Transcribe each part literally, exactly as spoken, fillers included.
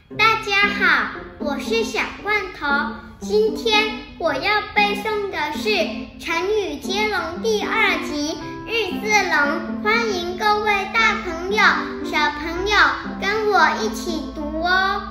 大家好，我是小罐头。今天我要背诵的是成语接龙第二集日字龙，欢迎各位大朋友、小朋友跟我一起读哦。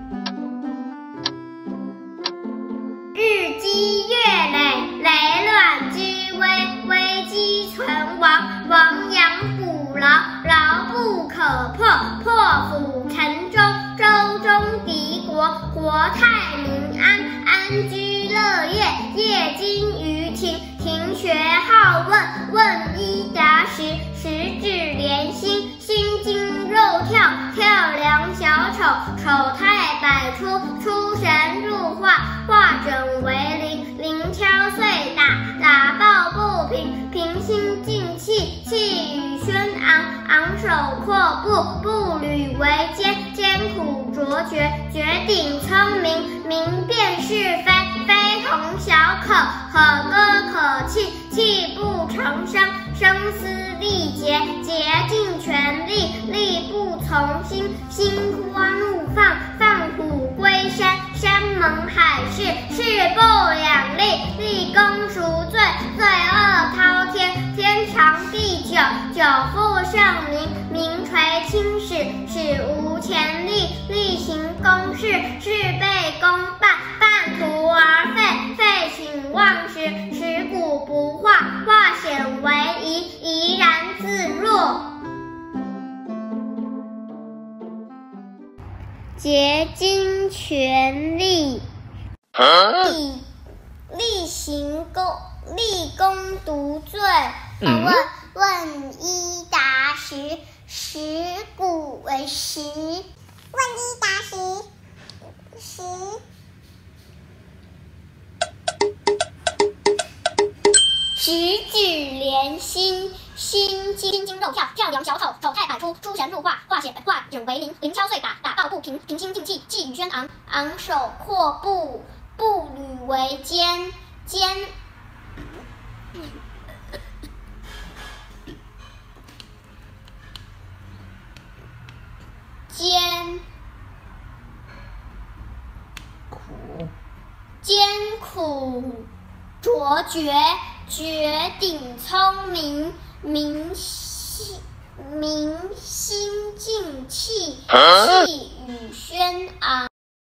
日积月累，累卵之危，危机存亡，亡羊补牢，牢不可破，破釜沉舟，舟中敌国，国泰民安，安居乐业，业精于庭，庭学好问，问一答十，十指连心，心惊肉跳，跳梁小丑，丑态百出，出神入化，化整为零，零敲碎打，打抱不平，平心静气，气宇轩昂，昂首阔步，步履维艰，艰苦卓绝，绝顶聪明，明辨是非，非同小可，可歌可泣，泣不成声，声嘶力竭，竭尽全力，力不从心，心花怒放，放虎归山，山盟海誓，势不两立，立功赎罪，罪恶滔天，天长地久，久负盛名，名垂青史，史无前例，例行公事，事倍功半，半途而废，废寝忘食，食古不化，化险为夷，怡然自若。竭尽全力，例例行公立功独罪。嗯、问问一答十，十古为十。问一答十，十。十指连心，心惊惊肉跳，跳梁小丑，丑态百出，出神入化，化险化整为零，零敲碎打，打抱不平，平心静气，气宇轩昂，昂首阔步，步履维艰，艰艰苦艰苦卓绝，绝顶聪明，明心明心静气，气宇轩昂，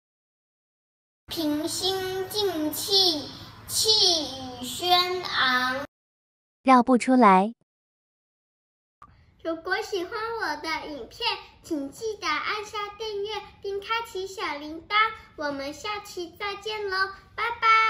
平心静气，气宇轩昂。 绕不出来。 如果喜欢我的影片，请记得按下订阅并开启小铃铛。我们下期再见喽，拜拜。